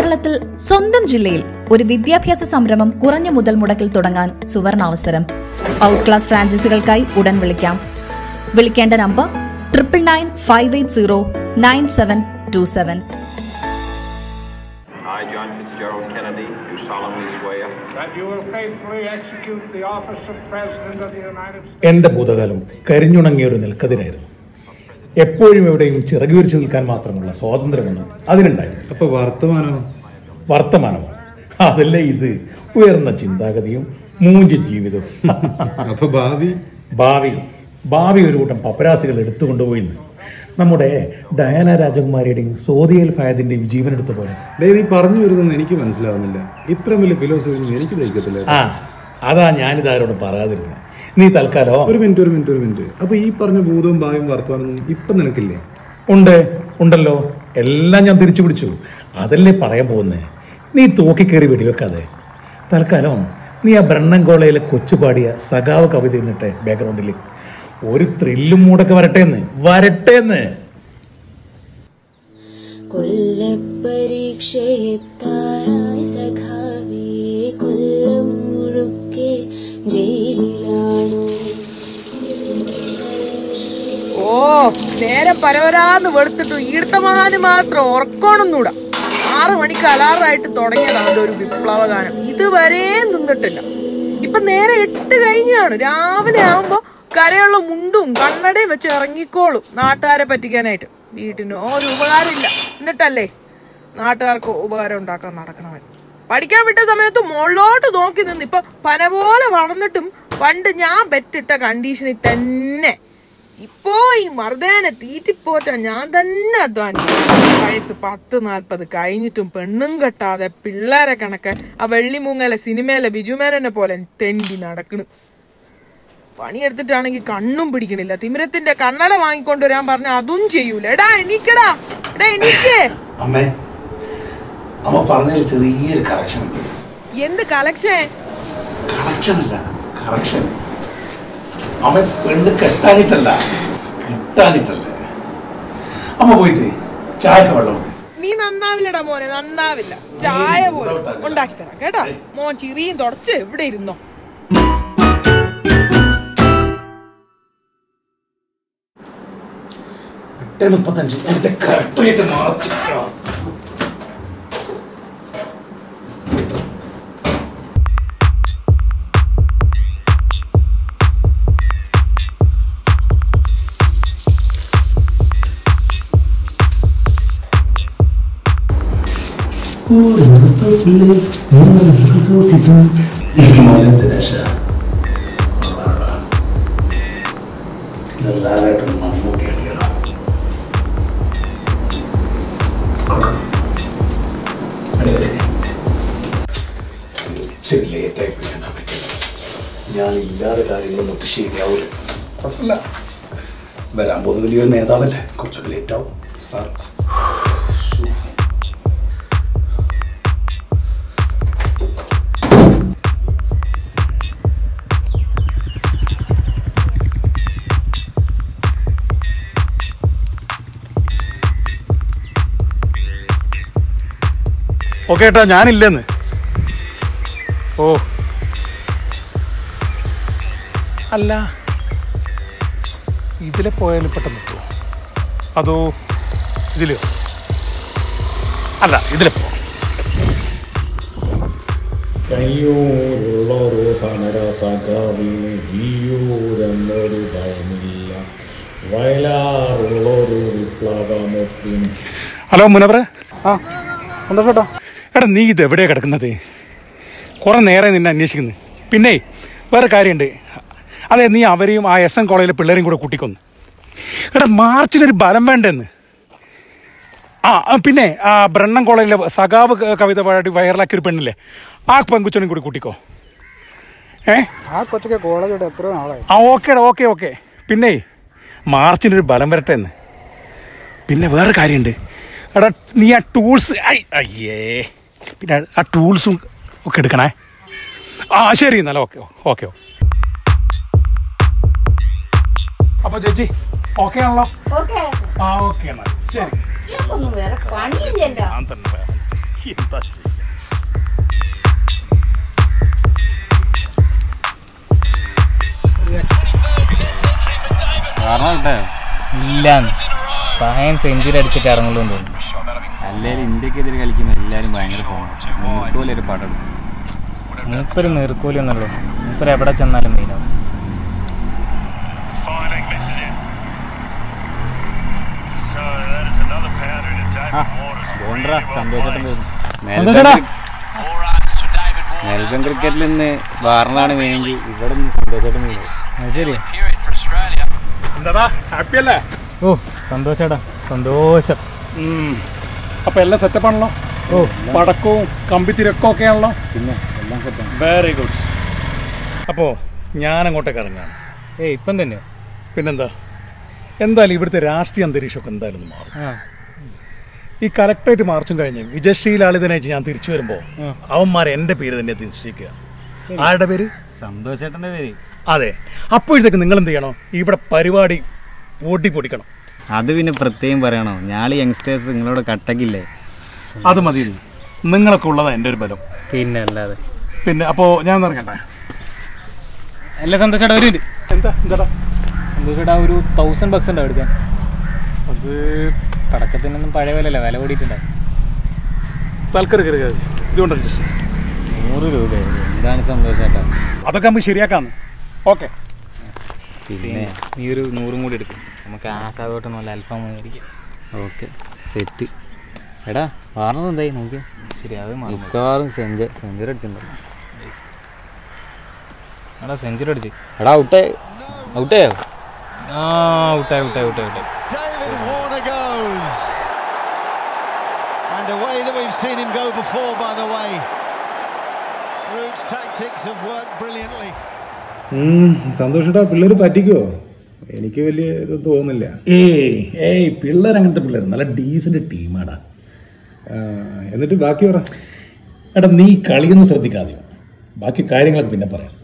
കേരളത്തിൽ സ്വന്തം ജില്ലയിൽ ഒരു വിദ്യാഭ്യാസ സംരംഭം കുറഞ്ഞ മുതൽ മുടക്കിൽ തുടങ്ങാൻ സുവർണാവസരം. ഔട്ട് ക്ലാസ് ഫ്രാഞ്ചൈസികൾക്കായി ഉടൻ വിളിക്കാം. വിളിക്കേണ്ട നമ്പർ 9995809727. എന്റെ ഭൂതകാലം കരിഞ്ഞുണങ്ങിയ ഒരു നെൽക്കതിരായിരുന്നു. എപ്പോഴും എവിടെയും ചിറകുവിരിച്ചു നിൽക്കാൻ മാത്രമുള്ള സ്വാതന്ത്ര്യമൊന്നും അതിനുണ്ടായിരുന്നു. അപ്പൊ വർത്തമാനമോ അതല്ലേ ഇത്? ഉയർന്ന ചിന്താഗതിയും മൂഞ്ചി ജീവിതവും. അപ്പൊ ഭാവി ഒരു കൂട്ടം പപ്പരാസികൾ എടുത്തുകൊണ്ടുപോയി. നമ്മുടെ ഡയാന രാജകുമാരിയുടെയും സോദിയൽ ഫയദിന്റെയും ജീവൻ എടുത്ത പോലെ. നീ പറഞ്ഞു വരുന്നത് എനിക്ക് മനസ്സിലാവുന്നില്ല. ഇത്ര വലിയ ഫിലോസഫി എനിക്ക് ദഹിക്കത്തില്ല. അതാ ഞാനിതാരോട് പറയാതിരുന്നത്. നീ തൽക്കാലം ഒരു മിനിറ്റ്. അപ്പൊ ഈ പറഞ്ഞ ഭൂതവും ഭാവിയും വർത്തമാനവും ഇപ്പൊ നിനക്കില്ലേ? ഉണ്ടല്ലോ. എല്ലാം ഞാൻ തിരിച്ചു പിടിച്ചു. അതല്ലേ പറയാൻ പോകുന്നേ. നീ തൂക്കിക്കേറി വെടിവെക്കാതെ തൽക്കാലം നീ ആ ബ്രണ്ണൻകോളയിലെ കൊച്ചു പാടിയ സഖാവ് കവിത എന്നിട്ടെ ബാക്ക്ഗ്രൗണ്ടിൽ ഒരു ത്രില്ലും മൂടൊക്കെ വരട്ടെന്ന്. നേരെ പരവരാന്ന് വെളുത്തിട്ടു ഈർത്തമാന് മാത്രം ഉറക്കണമെന്നൂടാ. 6 മണിക്ക് അലാറായിട്ട് തുടങ്ങിയതാണ് ഒരു വിപ്ലവ ഗാനം. ഇതുവരെ നിന്നിട്ടില്ല. ഇപ്പൊ നേരെ 8 കഴിഞ്ഞാണ്. രാവിലെ ആവുമ്പോ കരയുള്ള മുണ്ടും കണ്ണടയും വെച്ച് ഇറങ്ങിക്കോളും നാട്ടുകാരെ പറ്റിക്കാനായിട്ട്. വീട്ടിന് ഒരു ഉപകാരമില്ല. എന്നിട്ടല്ലേ നാട്ടുകാർക്ക് ഉപകാരം ഉണ്ടാക്കാൻ നടക്കണവൻ. പഠിക്കാൻ വിട്ട സമയത്ത് മുകളിലോട്ട് നോക്കി നിന്ന് ഇപ്പൊ പന പോലെ വളർന്നിട്ടും പണ്ട് ഞാൻ പെറ്റിട്ട കണ്ടീഷനിൽ തന്നെ ഇപ്പോ ഈ മർദ്ദനെ തീറ്റിപ്പോറ്റാൻ ഞാൻ തന്നെ അധ്വാനിക്കും. വയസ്സ് 10-40 കഴിഞ്ഞിട്ടും പെണ്ണും കെട്ടാതെ പിള്ളേരെ കണക്ക് ആ വെള്ളിമൂങ്ങല സിനിമയിലെ ബിജുമേനനെ പോലെ തെണ്ടി നടക്കണ്. പണിയെടുത്തിട്ടാണെങ്കിൽ കണ്ണും പിടിക്കണില്ല. തിമിരത്തിന്റെ കണ്ണട വാങ്ങിക്കൊണ്ടുവരാൻ പറഞ്ഞ അതും ചെയ്യൂല. എടാ എണീക്കടാ, എണീക്കേ. ചെറിയൊരു കറക്ഷൻ. എന്ത് കളക്ഷൻ? അവൻ പെണ്ണ് കിട്ടാനിട്ടല്ലേ. അമ്മ പോയിട്ട് ചായക്ക് വെള്ളം. നീ നന്നാവില്ലടാ മോനെ, നന്നാവില്ല. ചായ പോലെ ഉണ്ടാക്കി തരാം കേട്ടാ. മോൻ ചിറിയും തുടച്ച് എവിടെ ഇരുന്നോ. ഞാനില്ലാതെ കാര്യങ്ങളൊന്നും ശരിയാവൂല. കുഴപ്പമില്ല, വരാൻ പോകുന്ന വലിയൊരു നേതാവല്ലേ, കുറച്ചൊക്കെ ലേറ്റ് ആവും സാർ. ഓക്കെ ഏട്ടാ, ഞാനില്ലെന്ന്. ഓ അല്ല, ഇതിലെ പോയാലും പെട്ടെന്ന് എത്തുമോ അതോ ഇതിലെയോ? അല്ല, ഇതിലെ പോ. ഹലോ മുനവറെ. എടാ, നീ ഇത് എവിടെയാ കിടക്കുന്നത്? കുറെ നേരെ നിന്നെ അന്വേഷിക്കുന്നത്. പിന്നെ വേറെ കാര്യമുണ്ട്. അതെ, നീ അവരെയും ആ SM കോളേജിലെ പിള്ളേരെയും കൂടെ കൂട്ടിക്കൊന്നു. എടാ, മാർച്ചിനൊരു ബലം വേണ്ടെന്ന്. പിന്നെ ആ ബ്രണ്ണൻ കോളേജിലെ സഖാവ് കവിത പാടി വൈറലാക്കിയൊരു പെണ്ണില്ലേ, ആ പെൺകുച്ചനും കൂടി കൂട്ടിക്കോ. ഓക്കേടാ, ഓക്കെ. പിന്നെ മാർച്ചിനൊരു ബലം വരട്ടെ എന്ന്. പിന്നെ വേറെ കാര്യമുണ്ട്. എടാ, നീ ആ ടൂൾസ് പിന്നെ ആ ടൂൾസും ഒക്കെ എടുക്കണേ. ശരി എന്നാലും ഓക്കെ. അപ്പൊ ചേച്ചി ഓക്കെ ആണല്ലോ? ഓക്കെ എന്നാൽ ശരി. എന്താ ചെയ്യാ? ഇല്ല, പഹയൻ സെഞ്ചുറി അടിച്ചിട്ട് ഇറങ്ങുള്ളൂ എന്ന് തോന്നുന്നു. അല്ലെങ്കിൽ ഇന്ത്യക്കെതിരെ കളിക്കുന്ന എല്ലാവരും ഭയങ്കര ഫോണാണ്. ഒരു പടം മൂപ്പര് നീർക്കോലി ഒന്നുള്ളൂ. മൂപ്പര് എവിടെ ചെന്നാലും മെയിനാവും. മെൽബൺ ക്രിക്കറ്റിൽ നിന്ന് വാർണാണ് മെയിനെങ്കിൽ ഇവിടെ നിന്ന് സന്തോഷമായിട്ട് മെയിൻ. ശരി. എന്താടാ ഹാപ്പി അല്ലേ? ഓ സന്തോഷേടാ, സന്തോഷം. അപ്പൊ എല്ലാം സെറ്റപ്പ് ആണല്ലോ? ഓ പടക്കവും കമ്പിത്തിരക്കും ഒക്കെ ആണല്ലോ? പിന്നെ എല്ലാം സെറ്റാണ്. Very good. അപ്പോ ഞാൻ അങ്ങോട്ടേക്ക് ഇറങ്ങാണ്. ഇപ്പം തന്നെ. പിന്നെന്താ, എന്തായാലും ഇവിടുത്തെ രാഷ്ട്രീയ അന്തരീക്ഷമൊക്കെ എന്തായാലും ഒന്ന് മാറും. ആ ഈ കലക്ടറേറ്റ് മാർച്ചും കഴിഞ്ഞ് വിജയശ്രീലാളിതനായിട്ട് ഞാൻ തിരിച്ചു വരുമ്പോൾ അവന്മാരെ എൻ്റെ പേര് തന്നെ തിരിച്ചിരിക്കുക. ആരുടെ പേര്? സന്തോഷേട്ടൻ്റെ പേര്. അതെ. അപ്പോഴത്തേക്ക് നിങ്ങൾ എന്ത് ചെയ്യണോ, ഇവിടെ പരിപാടി പൊടിക്കണം. അത് പിന്നെ പ്രത്യേകം പറയണോ? ഞാളി യങ്സ്റ്റേഴ്സ് നിങ്ങളോട് കട്ടക്കില്ലേ? അത് മതി. നിങ്ങളൊക്കെ ഉള്ളതാണ് എൻ്റെ ഒരു ബലം. പിന്നെ അല്ലാതെ. പിന്നെ അപ്പോൾ ഞാൻ ഇറങ്ങട്ടെ. അല്ല സന്തോഷേട്ടാ, ഒരു എന്താടാ സന്തോഷേട്ടാ, ഒരു $1000 ഉണ്ടാവും എടുക്കാൻ. അത് പടക്കത്തിനൊന്നും പഴയ വിലയല്ല, വില കൂടിയിട്ടുണ്ടാവും. തൽക്കര ഇതുകൊണ്ട് 100 രൂപ. എന്താണ് സന്തോഷേട്ടാ? അതൊക്കെ നമുക്ക് ശരിയാക്കാന്ന്. ഓക്കെ. പിന്നെ നീ ഒരു 100 കൂടി എടുക്കും. നമുക്ക് ആസാദോട്ട് നല്ല അൽഫാം മേടിക്കാം. Okay set. എടാ വാർണർ എന്തായി നോക്കിയാ? ശരി, അത് മിക്കവാറും സെഞ്ചുറി അടിച്ചിട്ടുണ്ടോ? എടാ സെഞ്ചുറി അടിച്ച്. എടാ ഔട്ടായോ? ഔട്ടായി. David Warner goes. And a way that we've seen him go before, by the way. Root's tactics have worked brilliantly. സന്തോഷേട്ടാ, പിള്ളേർ പറ്റിക്കുവോ? എനിക്ക് വലിയ ഇതൊന്നും തോന്നുന്നില്ല. പിള്ളേർ അങ്ങനത്തെ പിള്ളേർ നല്ല ഡീസന്റ് ടീമാടാ. എന്നിട്ട് ബാക്കി പറ. എടാ നീ കളിയൊന്നും ശ്രദ്ധിക്കാതെയോ, ബാക്കി കാര്യങ്ങളൊക്കെ പിന്നെ പറയാം.